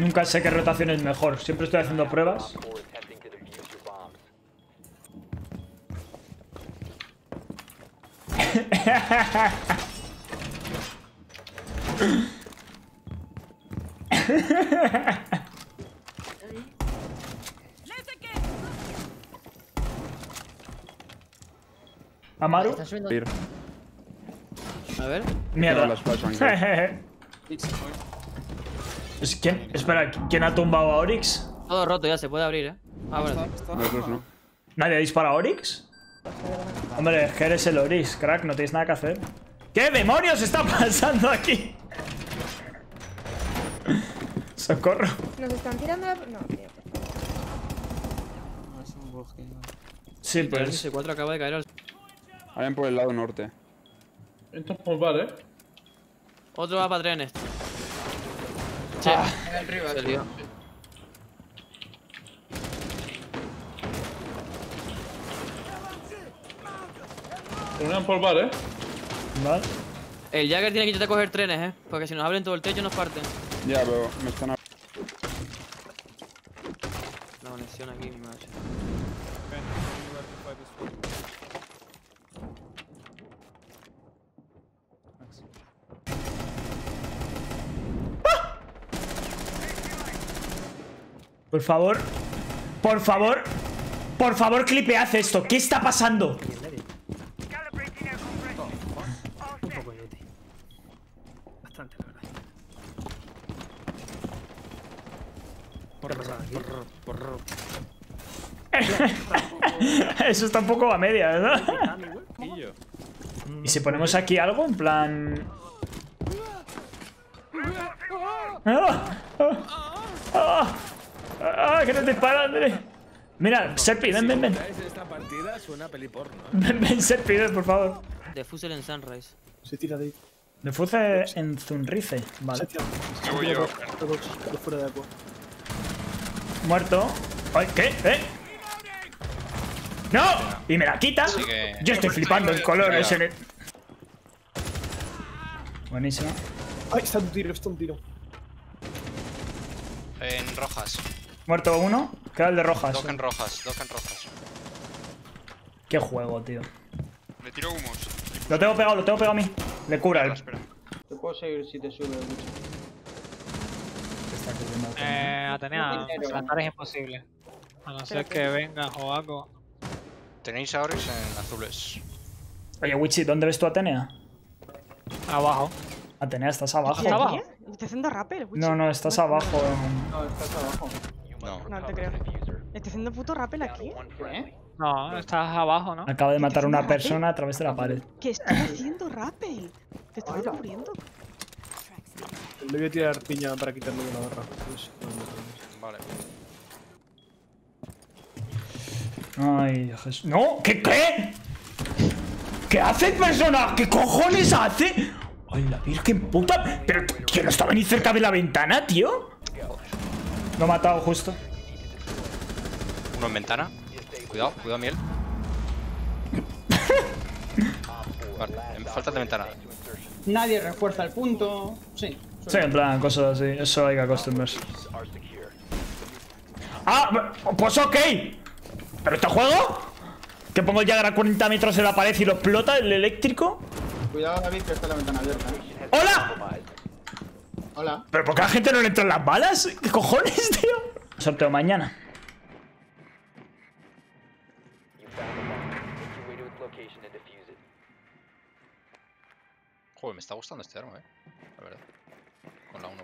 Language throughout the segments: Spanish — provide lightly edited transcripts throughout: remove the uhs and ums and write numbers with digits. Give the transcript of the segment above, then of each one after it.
Nunca sé qué rotación es mejor. Siempre estoy haciendo pruebas. Amaru. A ver. Mierda. Espera, ¿quién ha tumbado a Oryx? Todo roto ya, se puede abrir, Ah, bueno. No. ¿Nadie dispara a Oryx? Hombre, es que eres el Oryx, crack, no tienes nada que hacer. ¿Qué demonios está pasando aquí? Socorro. Nos están tirando la... No, tío. No, es un bug. Sí, El pues. S4 acaba de caer al... Vayan por el lado norte. Entran por bar, Otro va para trenes. Sí. En el rival. Se lió. Entran por bar, Vale. El Jagger tiene que intentar coger trenes, porque si nos abren todo el techo nos parten. Ya, pero me están... La conexión aquí, mi madre. Por favor. Por favor. Por favor, clipead esto. ¿Qué está pasando? Un poco inútil. Bastante, la verdad. ¿Qué ha pasado aquí? Eso está un poco a media, ¿verdad? ¿Y si ponemos aquí algo? En plan... que no te dispara, André. Mira, Serpi, ven. Esta partida suena peli porno. Ven, Serpi, ven, por favor. Defusel en Sunrise. Se tira de ahí. Defuse en Zunrice. Vale. Me voy yo. Fuera de agua. Muerto. Ay, ¿qué? ¡No! Y me la quita. Sigue. Yo estoy flipando el color ese. Buenísimo. ¡Ay, está un tiro! En rojas. Muerto uno. Queda el de rojas. Dock en rojas. Qué juego, tío. Le tiro humos. Lo tengo pegado a mí. Le cura el. Espera. Te puedo seguir si te sube mucho. Atenea, saltar es imposible. A no ser que vengas o algo. Tenéis a Oryx en azules. Oye, Wichi, ¿dónde ves tú a Atenea? Abajo. Atenea, estás abajo. ¿Está abajo? ¿Estás haciendo rappel? No, estás abajo. No, estás abajo. No. No te creo. ¿Estás haciendo puto rappel aquí? ¿Qué? No, estás abajo, ¿no? Acaba de matar a una persona a través de la pared. ¿Qué estás haciendo rappel? Te estás muriendo. Le voy a tirar piña para quitarle de la barra. Vale. Ay, Jesús. ¡No! ¿Qué? ¿Qué hace el personaje? ¿Qué cojones hace? ¡Ay, la virgen puta! ¿Pero quién no estaba ni cerca de la ventana, tío? Lo he matado justo. Uno en ventana. Cuidado, miel. Vale, falta de ventana. Nadie refuerza el punto. Sí. Sí, en plan, cosas así. Eso hay que acostumbrarse. ¡Ah! Pues ok. ¿Pero este juego? ¿Que pongo el Jagger a 40 metros de la pared y lo explota el eléctrico? Cuidado, David, que está la ventana abierta. ¡Hola! Hola. ¿Pero por qué a la gente no le entran las balas? ¿Qué cojones, tío? Sorteo mañana. Joder, me está gustando este arma, la verdad. Con la 1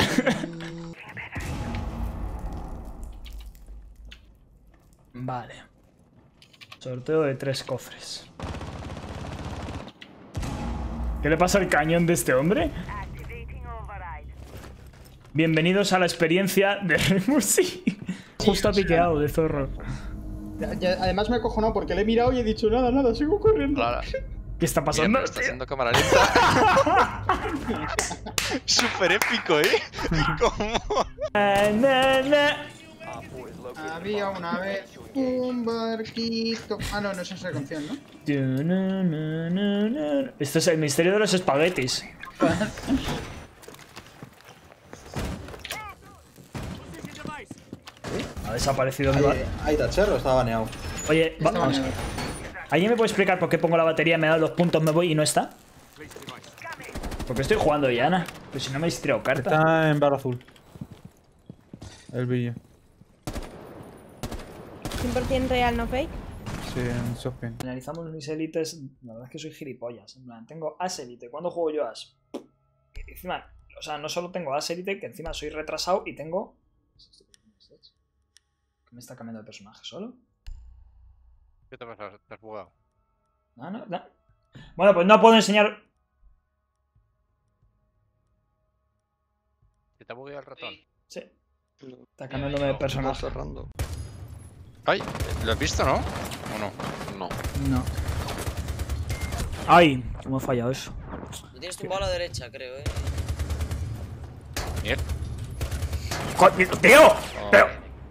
Vale. Sorteo de 3 cofres. ¿Qué le pasa al cañón de este hombre? Bienvenidos a la experiencia de Remusi. Justo ha piqueado de zorro. Además me he cojonado porque le he mirado y he dicho nada, sigo corriendo. Claro. ¿Qué está pasando? Está haciendo cámara lenta. Súper épico, ¿Cómo? Había una vez un barquito. Ah, no es esa canción, ¿no? Esto es el misterio de los espaguetis. desaparecido. ¿Hay tachero o está baneado? Oye, vamos. ¿Alguien me puede explicar por qué pongo la batería, me da 2 puntos, me voy y no está? Porque estoy jugando Diana. Pero si no me he tirado carta. Está en barra azul. El vídeo. 100% real, no fake. Sí, en Softpin. Analizamos mis élites. La verdad es que soy gilipollas. En plan, tengo As élite. ¿Cuándo juego yo As? Y encima, o sea, no solo tengo As élite, que encima soy retrasado y tengo. ¿Qué me está cambiando de personaje solo? ¿Qué te pasa? ¿Te has bugado? No. Bueno, pues no puedo enseñar. ¿Que te ha bugueado el ratón? Sí. Está cambiándome de personaje. Ay, ¿lo has visto, no? ¿O no? No. No. Ay, cómo ha fallado eso. Lo tienes tumbado a la derecha, creo, Mierda. ¡Tío! Pero.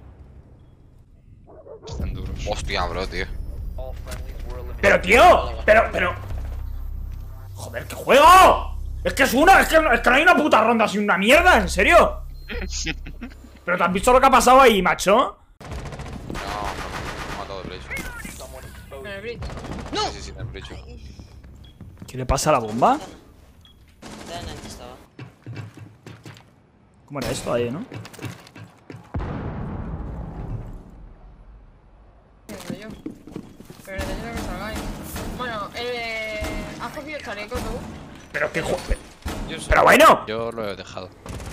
Están duros. Hostia, bro, tío. ¡Pero, tío! ¡Pero! ¡Joder, qué juego! Es que es que no hay una puta ronda así, una mierda, ¿en serio? ¿Pero te has visto lo que ha pasado ahí, macho? No, me ha matado de Blaze. ¿En el bridge? ¡No! Sí, en el bridge. ¿Qué le pasa a la bomba? Antes estaba. ¿Cómo era esto ahí, no? Pero necesito que salgáis. Bueno, ¿has cogido el chaleco tú? Pero qué juego. Pero bueno. Yo lo he dejado.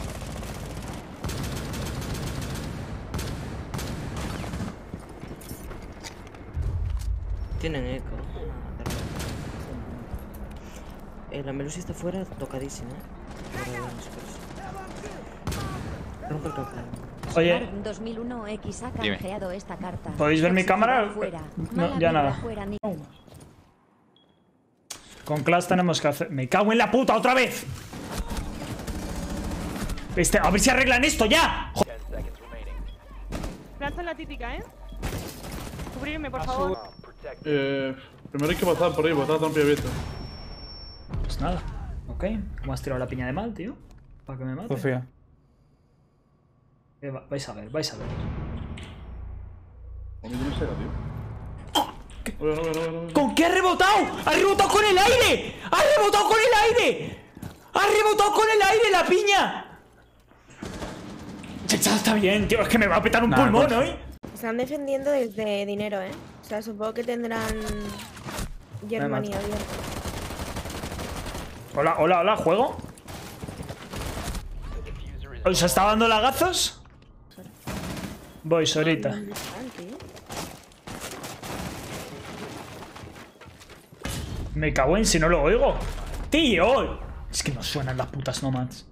Tienen eco. La Melusi está fuera, tocadísima. Rompe el cacao. Oye, 2001 X ha Dime. canjeado esta carta. ¿podéis ver mi cámara? No, ya nada. Fuera, ni... Con Clash tenemos que hacer. ¡Me cago en la puta otra vez! A ver si arreglan esto ya. Lanza la típica, Cubrirme, por favor. Primero hay que pasar por ahí, porque está tan abierto. Pues nada. Ok. ¿Cómo has tirado la piña de mal, tío? Para que me mate. Sofía. Vais a ver, vais a ver. ¿Con qué ha rebotado? ¡Ha rebotado con el aire! ¡Ha rebotado con el aire! ¡Ha rebotado con el aire la piña! Checha, está bien, tío. Es que me va a petar un pulmón hoy. Están defendiendo desde dinero, O sea, supongo que tendrán Germany abierto. Hola, hola, hola, ¿juego? ¿Os está dando lagazos? Voy, ahorita. Me cago en si no lo oigo. ¡Tío! Es que no suenan las putas nomads.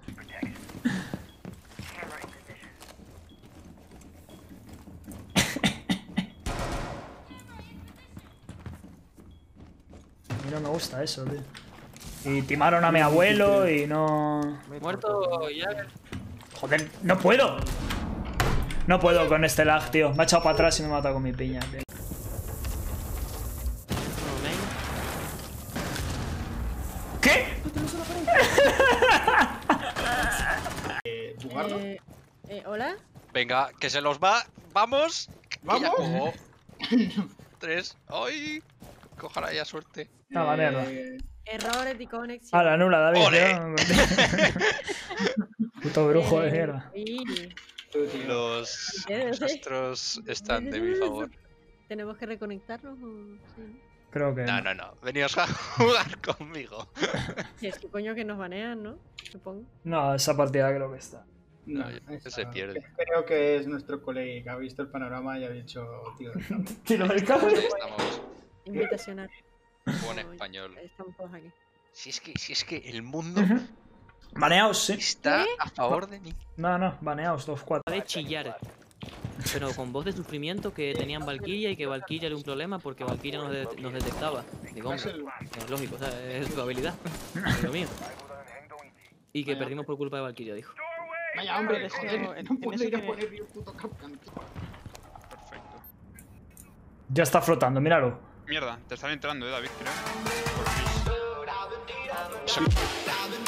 A mí no me gusta eso, tío. Y timaron a mi abuelo y no... Muerto ya. Joder, no puedo. No puedo con este lag, tío. Me ha echado para atrás y me ha matado con mi piña, tío. ¿Qué? ¿Hola? Venga, que se los va. ¡Vamos! ¿Vamos? 3. ¡Ay! Ojalá haya suerte. No, la mierda. Errores de conexión. A la nula, David. ¡Ole! Puto brujo de mierda. Los astros están de mi favor. ¿Tenemos que reconectarnos o...? Sí. Creo que No. Veníos a jugar conmigo. Sí, es que coño que nos banean, ¿no? Supongo. No, esa partida creo que está. No, Se pierde. Creo que es nuestro colega que ha visto el panorama y ha dicho, tío, Tiro del cable. Estamos Invitacional. buen español. Estamos todos aquí. Si es que el mundo Baneaos, sí. está a favor de mí. No, baneaos, 2-4. De chillar. Pero con voz de sufrimiento que tenían Valkyria y que Valkyria era un problema porque Valkyria nos detectaba. Digo, hombre, es lógico, o sea, es su habilidad. Es lo mío. Y que perdimos por culpa de Valkyria, dijo. vaya hombre, joder, no puedo ir a poner ni un puto capcán. Perfecto. Ya está flotando, míralo. Mierda, te están entrando, David, creo. Por fin.